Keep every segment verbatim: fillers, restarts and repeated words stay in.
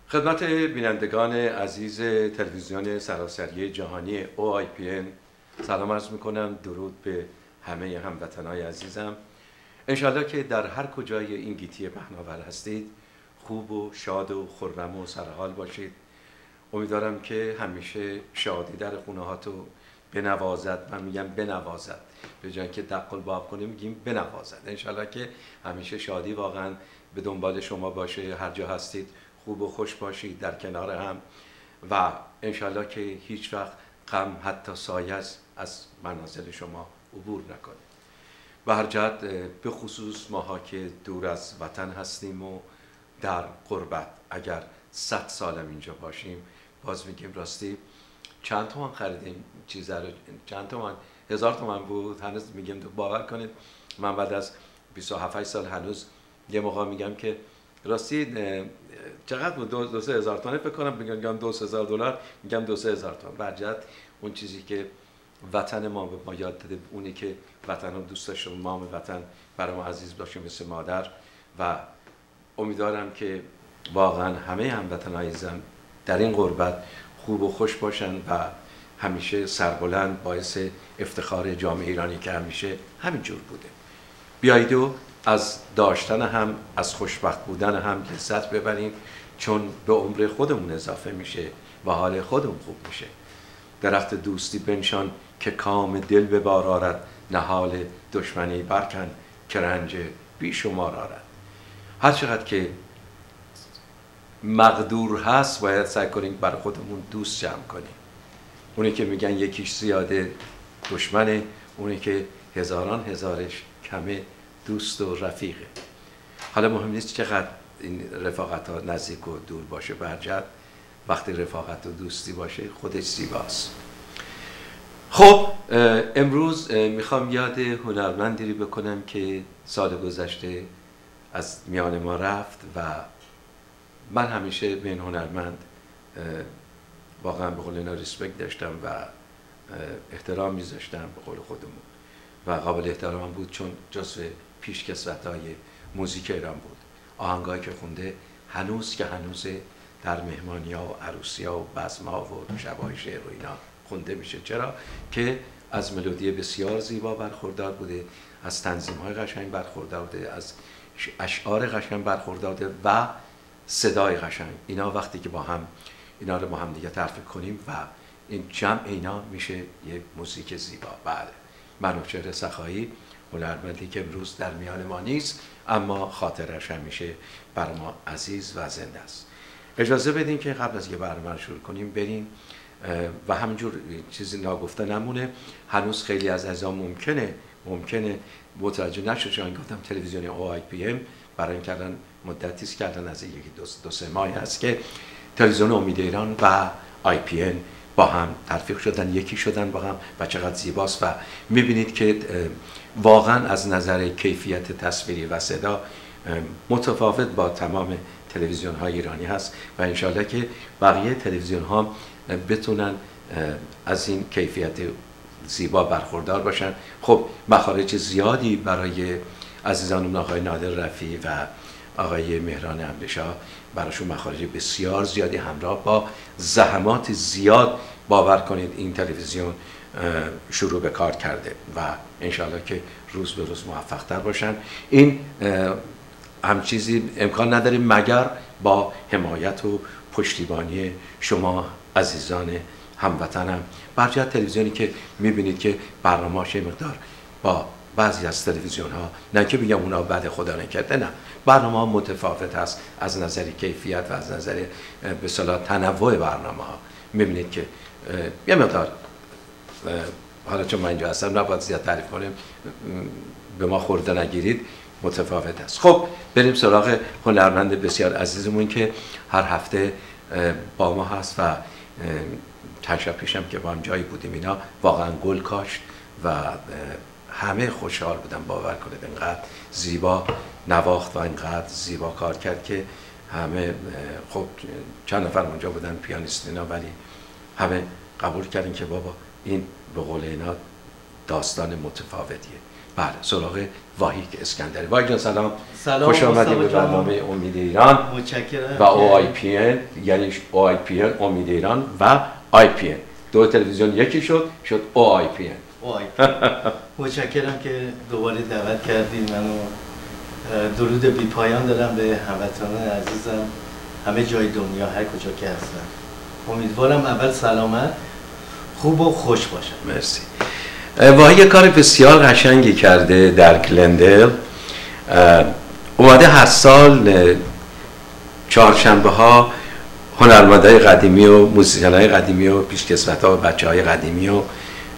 خدمت بینندگان عزیز تلویزیون سراسری جهانی او آی پی ان سلام عرض میکنم. درود به همه هموطنهای عزیزم. انشالله که در هر کجای این گیتی پهناور هستید خوب و شاد و خرم و سرحال باشید. امیدوارم که همیشه شادی در خونه هاتو بنوازد. من میگم بنوازد، به جای که دق الباب کنیم میگیم بنوازد. انشالله که همیشه شادی واقعا به دنبال شما باشه. هر جا هستید خوب و خوش باشید در کنار هم و انشالله که هیچ وقت غم حتی سایه از منازل شما عبور نکنه. به هر جهت به خصوص ماها که دور از وطن هستیم و در غربت، اگر صد سالم اینجا باشیم باز میگیم راستی چند تومن خریدیم چیزا رو، چند تومن، هزار تومن بود. هنوز میگیم باور کنید من بعد از بیست و هفت سال هنوز یه موقع میگم که راستی چقدر بود؟ دو, دو سه هزار تومن فکر کنم. میگم دو سه هزار دلار، میگم دو سه هزار تومن. برجت اون چیزی که وطن ما به ما یاد داده، اونی که وطن رو دوست داشتم، ما وطن برای ما عزیز باشه مثل مادر. و امیدوارم که واقعا همه هموطنهای عزیزم در این غربت خوب و خوش باشن و همیشه سربلند، باعث افتخار جامعه ایرانی که همیشه همینجور بوده. بیایید و از داشتن هم، از خوشبخت بودن هم لذت ببریم، چون به عمر خودمون اضافه میشه و حال خودمون خوب میشه. درخت دوستی بنشان که کام دل به بار آرد، نهال دشمنی برکن که رنج بی شمار آرد. هر چقدر که مقدور هست باید سعی کنیم برای خودمون دوست جمع کنیم. اونی که میگن یکیش زیاده دشمنه، اونی که هزاران هزارش کمه دوست و رفیقه. حالا مهم نیست چقدر این رفاقت ها نزدیک و دور باشه، برجت وقتی رفاقت و دوستی باشه خودش زیباست. خب امروز میخوام یاد هنرمندی رو بکنم که سال گذشته از میان ما رفت و من همیشه به این هنرمند واقعا به قول اینا ریسپکت داشتم و احترام میذاشتم به قول خودمون و قابل احترام بود، چون جزو پیشکسوت‌های موزیک ایران بود. آهنگایی که خونده هنوز که هنوز در مهمانی‌ها و عروسی‌ها و بزم‌ها و شب‌های شعر و اینا خونده میشه. چرا؟ که از ملودی بسیار زیبا برخوردار بوده، از تنظیم‌های قشنگ برخوردار بوده، از اشعار قشنگ برخوردار بوده و صدای قشنگ. اینا وقتی که با هم اینا رو با هم دیگه ترفیق کنیم و این جمع اینا میشه یک موزیک زیبا. بله، منوچهر سخایی، هنرمندی که امروز در میان ما نیست اما خاطرش همیشه بر ما عزیز و زنده است. اجازه بدین که قبل از که برنامه رو شروع کنیم بریم و همینجور چیزی ناگفته نمونه. هنوز خیلی از عزیزان ممکنه ممکنه متوجه نشد، چون گفتم تلویزیون او آی پی ام برای این کردن مدتی است کردن، از یکی دو, دو سه ماهی هست که تلویزیون امید ایران و آی پی ان با هم ترفیق شدن، یکی شدن با هم و چقدر زیباست. و میبینید که واقعا از نظر کیفیت تصویری و صدا متفاوت با تمام تلویزیون های ایرانی هست و انشالله که بقیه تلویزیون ها بتونن از این کیفیت زیبا برخوردار باشن. خب مخارج زیادی برای عزیزانم آقای نادر رفیعی و آقای مهران انبشا، براشون مخارج بسیار زیادی همراه با زحمات زیاد باور کنید این تلویزیون شروع به کار کرده و انشالله که روز به روز موفق تر باشن. این هم چیزی امکان نداره مگر با حمایت و پشتیبانی شما عزیزان هموطنم. برجت تلویزیونی که میبینید که برنامه‌اش مقدار با بعضی از تلویزیون ها، نه که بگم اونا بعد خدا نکرده، نه، برنامه ها متفاوت هست از نظر کیفیت و از نظر به اصطلاح تنوع برنامه ها. میبینید که یه مقدار، حالا چون من اینجا هستم نباید زیاد تعریف کنیم، به ما خورده نگیرید، متفاوت است. خب بریم سراغ هنرمند بسیار عزیزمون که هر هفته با ما هست و چند شب پیشم که با هم جایی بودیم اینا واقعا گل کاشت و همه خوشحال بودن. باور کنید اینقدر زیبا نواخت و اینقدر زیبا کار کرد که همه، خب چند نفر اونجا بودن پیانیست اینا، ولی همه قبول کردن که بابا این به قول اینا داستان متفاوتیه. بله، سراغ واهیک اسکندری. واهیک جان سلام. سلام. خوش آمدید به برنامه امید ایران. متشکرم. و او آی پی ان، یعنی او آی پی ان امید ایران و آی پی ان. دو تلویزیون یکی شد، شد او آی پی ان. او آی پی ان. متشکرم که دوباره دعوت کردید منو. درود بی پایان دارم به هموطنان عزیزم همه جای دنیا، هر کجا که هستن. امیدوارم اول سلامت، خوب و خوش باشن. مرسی. واهی کار بسیار قشنگی کرده در گلندل. اومده هر سال چهارشنبه ها هنرمندای قدیمی و موسیقیانای قدیمی و پیشکسوت ها و بچه های قدیمی و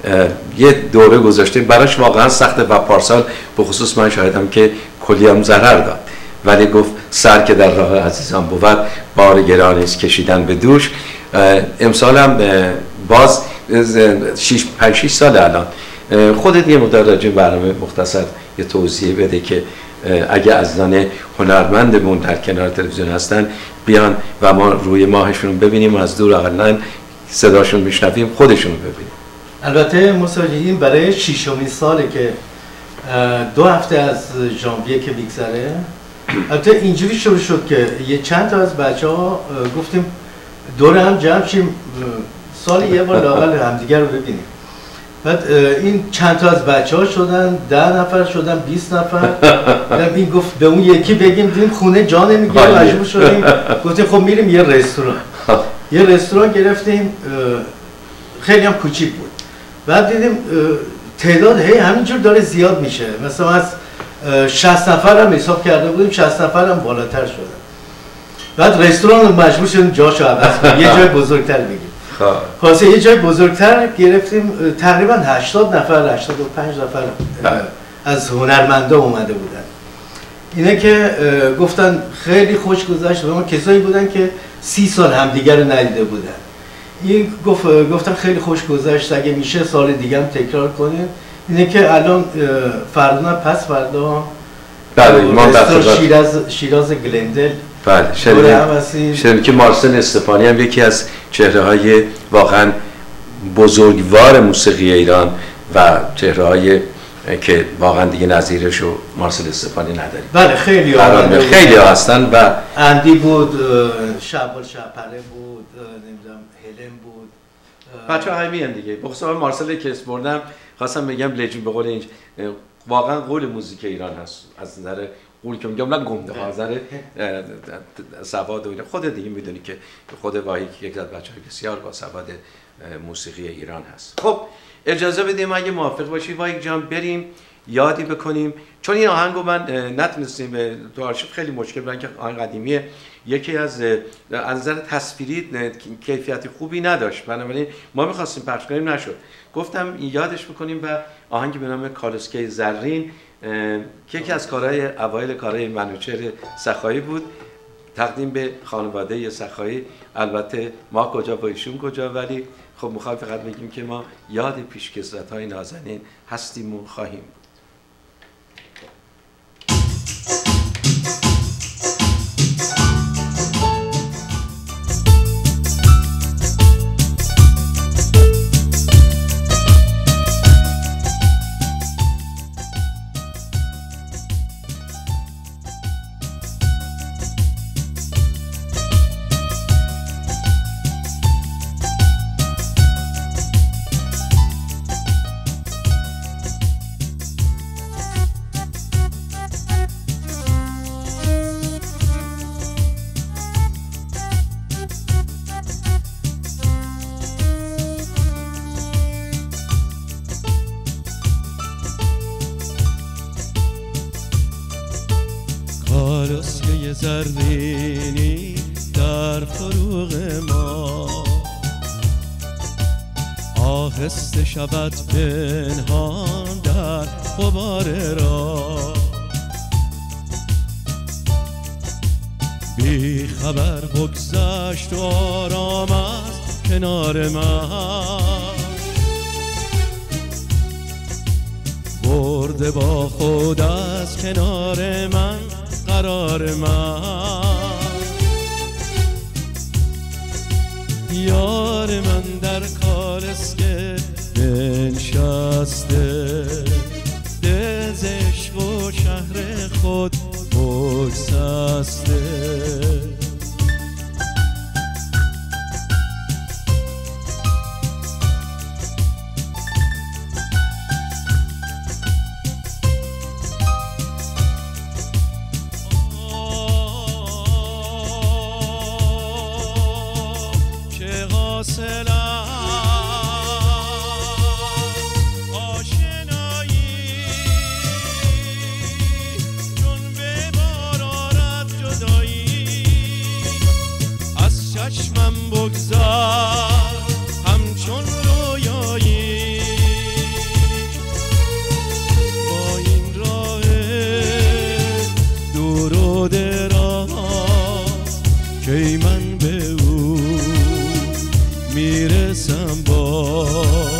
یه دوره گذاشته. براش واقعا سخته و پارسال به خصوص من شاهدم که کلی هم ضرر داد، ولی گفت سر که در راه عزیزان بود بار گرانی است کشیدن به دوش. امسال هم باز شش پنج شش سال الان. خودت یه مدت راجع برنامه مختصر یه توضیح بده که اگه عزیزان هنرمندمون در کنار تلویزیون هستن بیان و ما روی ماهشون ببینیم و از دور اقلا صداشون میشنویم، خودشون ببینیم. البته مساجدین برای ششمین ساله که دو هفته از ژانویه که میگذره. البته اینجوری شروع شد که یه چند تا از بچه‌ها گفتیم دور هم جمع شیم سال یه بار لااقل همدیگر رو ببینیم. بعد این چند تا از بچه‌ها شدن ده نفر شدن بیست نفر. این گفت به اون یکی بگیم دیدیم خونه جا نمیگیره، مجبور شدیم گفتیم خب میریم یه رستوران. یه رستوران گرفتیم، خیلی هم کوچیک بود. بعد دیدیم تعداد هی همینجور داره زیاد میشه، مثلا از شصت نفر هم حساب کرده بودیم، شصت نفر هم بالاتر شدن. بعد رستوران رو مجبور شدیم جاشو عوض کنیم، یه جای بزرگتر بگیم. خلاصه یه جای بزرگتر گرفتیم. تقریبا هشتاد نفر هشتاد و پنج نفر از هنرمندا اومده بودن. اینه که گفتن خیلی خوش گذشت. ما کسایی بودن که سی سال همدیگر رو ندیده بودن. این گفت گفتم خیلی خوش گذشت، اگه میشه سال دیگه هم تکرار کنیم. اینه که الان فردا پس فردا بله ما در شیراز شیراز گلندل. بله شنیدیم شنیدیم که مارسل استفانی هم یکی از چهره های واقعا بزرگوار موسیقی ایران و چهره های که واقعا دیگه نظیرش و مارسل استفانی نداریم. بله خیلی ها خیلی ها هستن و اندی بود، شعبال شعپره بود، نمیدونم هلن بود، بچه ها همین دیگه. بخصوص مارسل که اسم بردم خواستم بگم لجن به قول این واقعا قول موزیک ایران هست. از نظر قول که میگم نه گنده ها، از نظر سواد و خود دیگه میدونی که خود واهی یک از بچه‌های بسیار با سواد موسیقی ایران هست. خب اجازه بدیم اگه موافق باشی واهی جان بریم یادی بکنیم، چون این آهنگو من نتونستیم تو آرشیو خیلی مشکل برن که آهنگ قدیمیه، یکی از از نظر تصویری کیفیت خوبی نداشت، بنابراین ما می‌خواستیم پخش کنیم نشد. گفتم یادش بکنیم و آهنگی به نام کالسکه زرین که یکی از کارهای اوایل کارهای منوچهر سخایی بود، تقدیم به خانواده سخایی. البته ما کجا با ایشون کجا، ولی خب میخوایم فقط بگیم که ما یاد پیشکسوت‌های نازنین هستیم و خواهیم بود. کالسکه زرینی در فروغ ما آهسته شود پنهان در غبار راه، بی خبر بگذشت و آرام از کنار من، برده با خود از کنار من قرار من. یار من در کالسکه بنشست بگسسته دز عشق و شهر خود بگسسته چشمم بگذار همچون رویایی با این راه دور و دراز کی من به او میرسم باز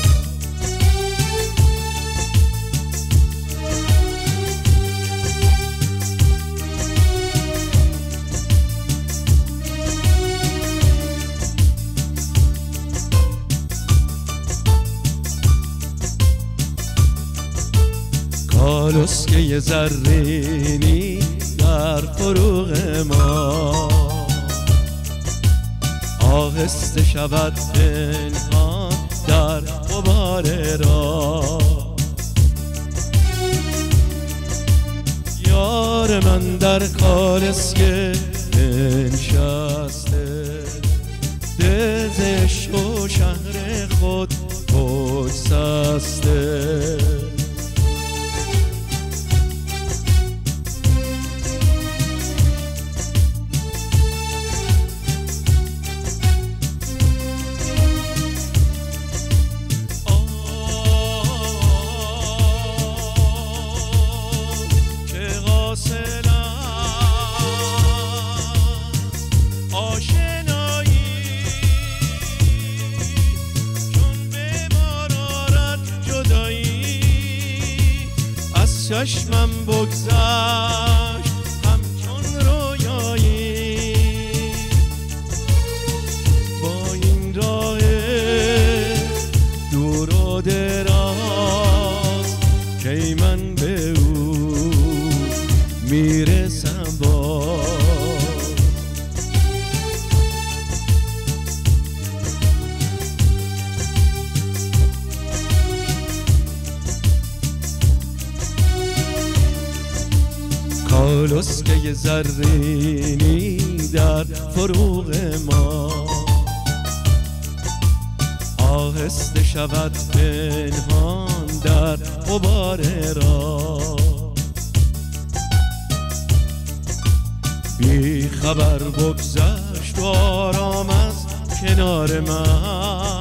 کالسکه زرینی در فروغ ما آهسته شود پنهان در غبار راه یار من در کالسکه بنشسته دز عشق و شهر خود بگسسته چشمم بگذشت همچون رویایی با این راه دور و دراز کی من به او میرسم باز کالسکه زرینی در فروغ ما آهسته شود پنهان در غبار راه بی خبر بگذشت و آرام از کنار من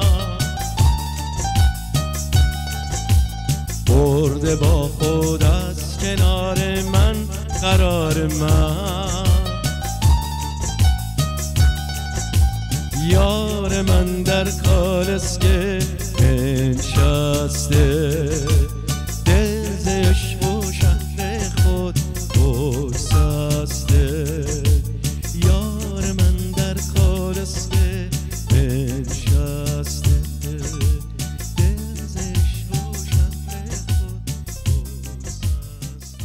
برده با خود از کنار من قرار من یار من در کالسکه بنشسته دز عشق و شهر خود بگسسته یار من در کالسکه بنشسته دز عشق و شهر خود بگسسته.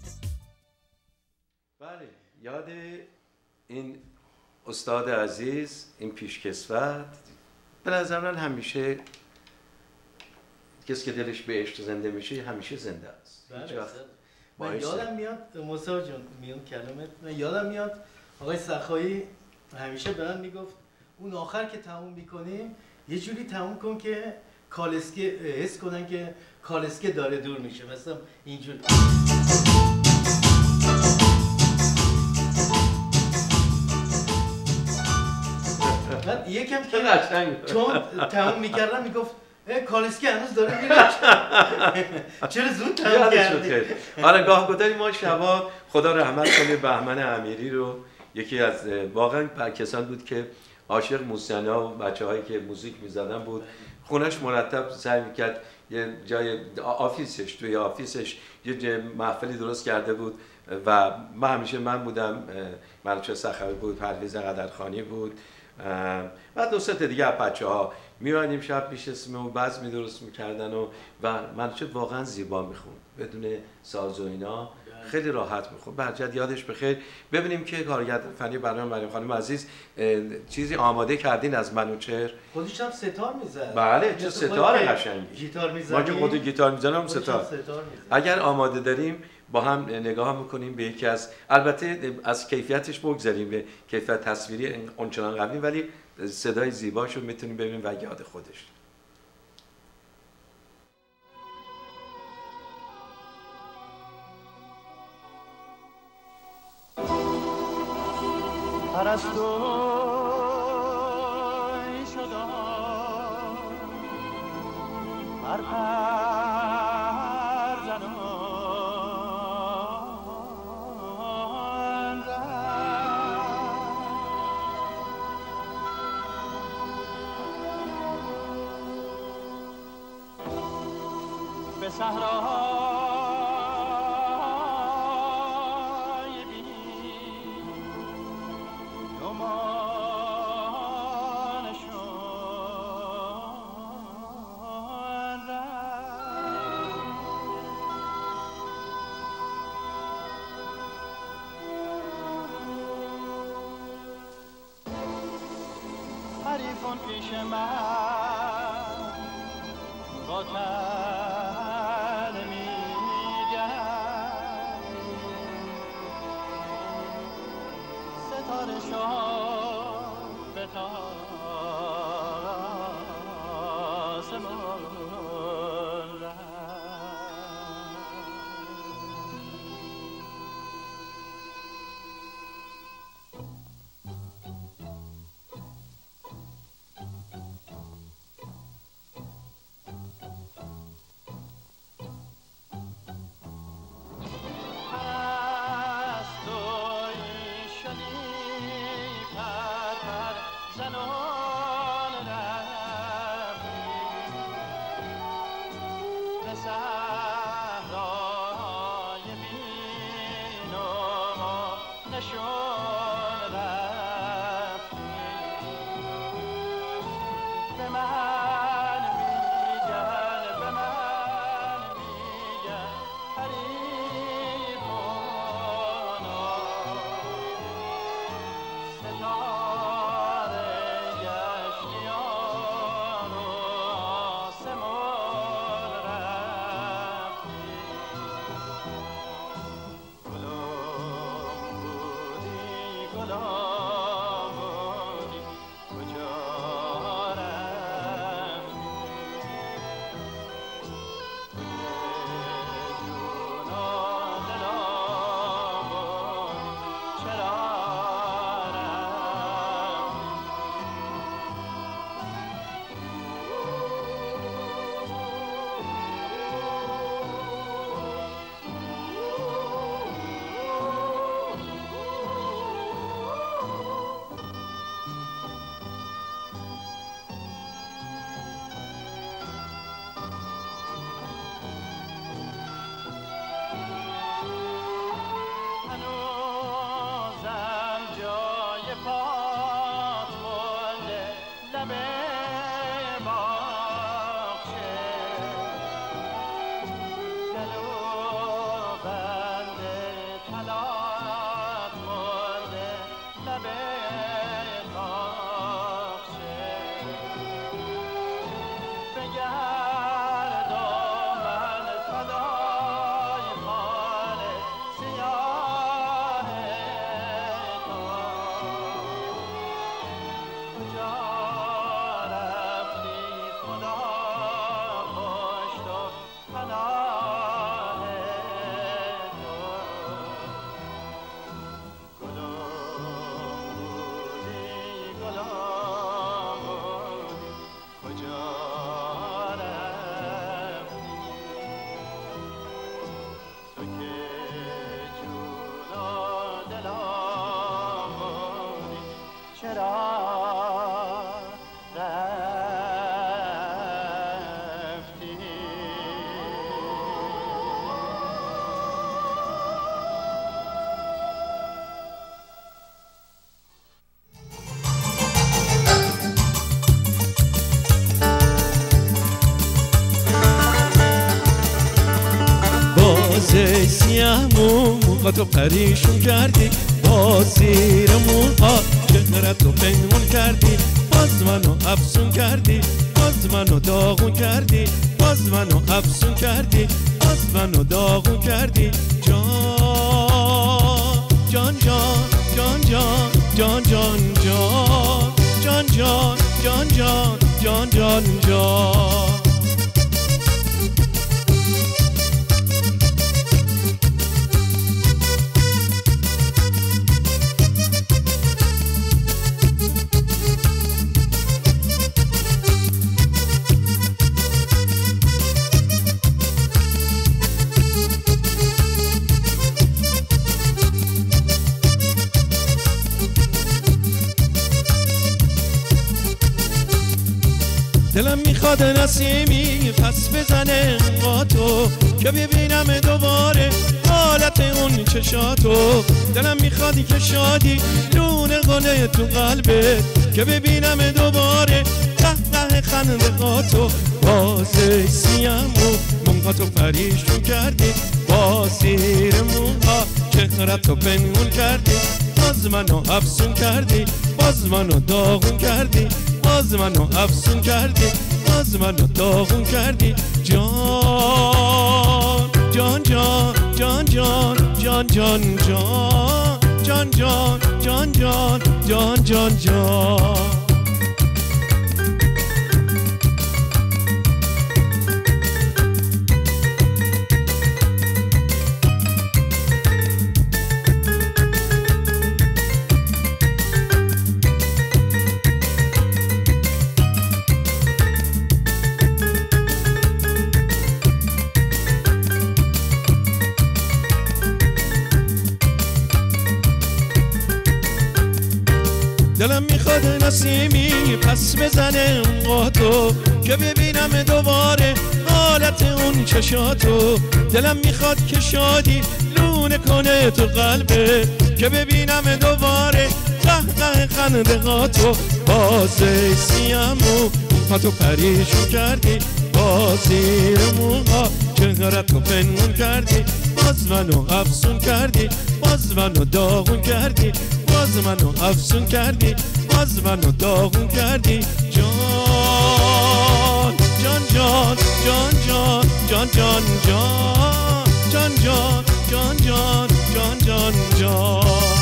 بله، یاد این استاد عزیز، این پیشکسوت، به نظر من همیشه کسی که دلش به عشق زنده میشه همیشه زنده است. بله. من یادم میاد موسی جان میون کلمت من یادم میاد آقای سخایی همیشه به من میگفت اون آخر که تموم میکنیم یه جوری تموم کن که کالسکه حس کنن که کالسکه داره دور میشه، مثلا اینجوری. بعد یکم که چون تموم میکردم میگفت کالسکه هنوز داره میره چرا زود تموم کردی؟ آره گاه گداری ما شبا خدا رحمت کنه بهمن امیری رو، یکی از واقعا کسان بود که عاشق موسیقی‌ها و بچه‌هایی که موزیک می‌زدن بود. خونش مرتب سعی می‌کرد یه جای آفیسش توی آفیسش یه جای محفلی درست کرده بود و من همیشه من بودم، منوچهر سخاوی بود، پرویز قدرخانی بود و دو سه تا دیگه از بچه‌ها می‌اومدیم شب می‌شستیم و بزمی درست می‌کردن و و منوچهر واقعا زیبا می‌خوند بدون ساز و اینا، خیلی راحت می‌خوند. برجت یادش بخیر. ببینیم که کارگردان فنی برنامه مریم خانم عزیز چیزی آماده کردین از منوچهر. خودش هم ستار می‌زد. بله چه ستار قشنگی. گیتار می‌زد. ما که خود گیتار می‌زنم ستار. ستار اگر آماده داریم با هم نگاه میکنیم به یکی از، البته از کیفیتش بگذاریم، به کیفیت تصویری اونچنان قوی، ولی صدای زیباشو میتونیم ببینیم و یاد خودش. پرستوی شدم هر پر زنان به صحرای بی گمانشان حریفان پیش من با تن میگن ستاره شد به آسمان باز سیامو موقع پریشون کردی با زیر موها چهرت رو پنهون کردی باز منو افسون کردی باز منو داغون کردی باز منو افسون کردی باز منو داغون کردی جان جان جان جان جان جان جان جان جان جان جان جان جان جان دلم میخواد نسیمی پس بزنه قاتو که ببینم دوباره حالت اون چشاتو دلم میخوادی که شادی لون گله تو قلبت که ببینم دوباره قهقه خنده قاتو باز سیامو موهاتو پریشون کردی با زیر موها چهرتو پنهون کردی باز منو افسون کردی باز منو داغون کردی باز منو افسون کردی باز منو داغون کردی جان جان جان جان جان جان جان جان جان جان جان جان جان جان دلم میخواد نسیمی پس بزنه قاتو که ببینم دوباره حالت اون چشاتو دلم میخواد که شادی لونه کنه تو قلبه که ببینم دوباره قهقه خنده قاتو باز سیامو موهاتو پریشون کردی با زیر موها چهرتو پنهون کردی باز منو افسون کردی باز منو داغون کردی باز منو افسون کردی باز منو داغون کردی جان جان جان جان جان جان جان جان جان جان جان جان جان جان جان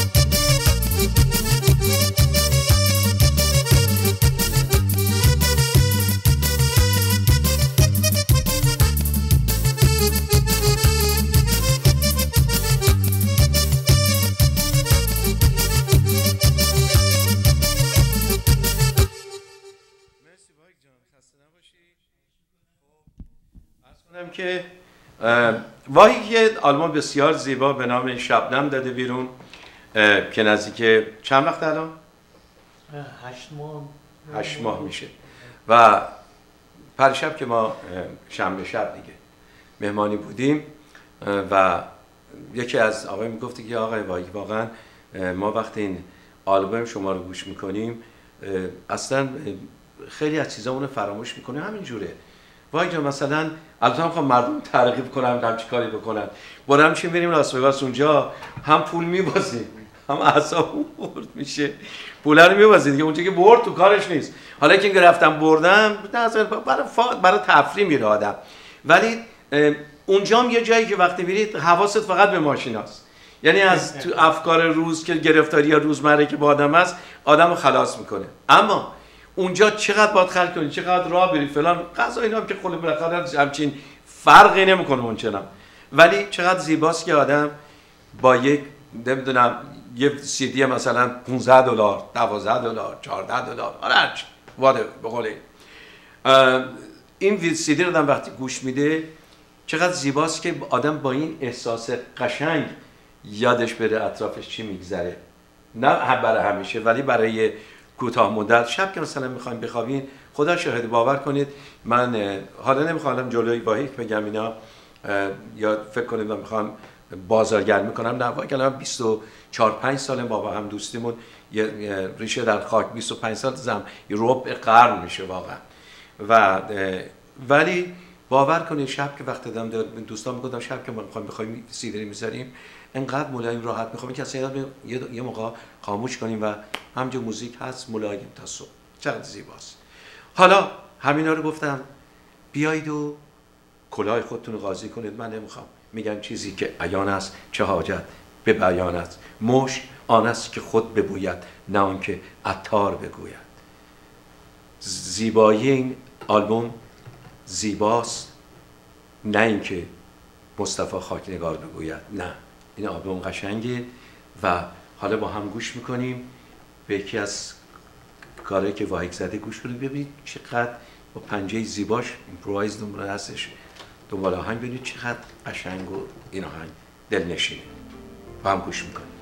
که واهی که آلبوم بسیار زیبا به نام شبنم داده بیرون که نزدیک چند وقت الان؟ هشت ماه هشت ماه میشه و پریشب که ما شنبه شب دیگه مهمانی بودیم و یکی از آقای میگفت که آقای واهی واقعا ما وقتی این آلبوم شما رو گوش میکنیم اصلا خیلی از چیزا اونو فراموش میکنه همینجوره وای جان مثلا البته هم مردم ترغیب کنم هم چی کاری بکنن برام چی بریم لاس وگاس اونجا هم پول میبازیم هم اعصابم خورد میشه پول رو میبازید دیگه اونجا که برد تو کارش نیست حالا که اینکه رفتم بردم برای برای تفریح میره آدم ولی اونجا هم یه جایی که وقتی میرید حواست فقط به ماشیناست یعنی از تو افکار روز که گرفتاری یا روزمره که با آدم هست آدمو خلاص میکنه اما اونجا چقدر باید خرج کنی چقدر راه بری فلان غذا اینا هم که خود بالاخره همچین فرقی نمیکنه اونچنان ولی چقدر زیباست که آدم با یک نمیدونم یه سی دی مثلا پانزده دلار دوازده دلار چهارده دلار آره هرچی واده به قول این سی دی رو آدم وقتی گوش میده چقدر زیباست که آدم با این احساس قشنگ یادش بره اطرافش چی میگذره نه برای همیشه ولی برای کوتاه مدت شب که مثلا میخوایم بخوابین خدا شاهد باور کنید من حالا نمیخوام جلوی واهیک بگم اینا یا فکر کنید من میخوام بازارگرمی کنم نه واقعا بیست و چهار پنج سال ما با هم دوستیمون یه ریشه در خاک بیست و پنج سال زم ربع قرن میشه واقعا و ولی باور کنید شب که وقت دادم دوستان میگفتم شب که ما میخوایم بخوایم سیدری میذاریم انقدر ملایم راحت میخوام که اصلا یه یه موقع خاموش کنیم و همینجا موزیک هست ملایم تا صبح. چقدر زیباست. حالا همینا رو گفتم بیایید و کلاه خودتون رو قاضی کنید. من نمیخوام، میگن چیزی که عیان است چه حاجت به بیان است. مشک آن است که خود ببوید نه آن که عطار بگوید. زیبایی این آلبوم زیباست، نه اینکه مصطفی خاکنگار بگوید. نه، این آلبوم قشنگه و حالا با هم گوش میکنیم به یکی از کارهایی که واحد زده گوش کنید. ببینید چقدر با پنجه زیباش ایمپرووایز دنبال هستش، دنبال آهنگ. ببینید چقدر قشنگ و این آهنگ دلنشینه. با هم گوش میکنیم.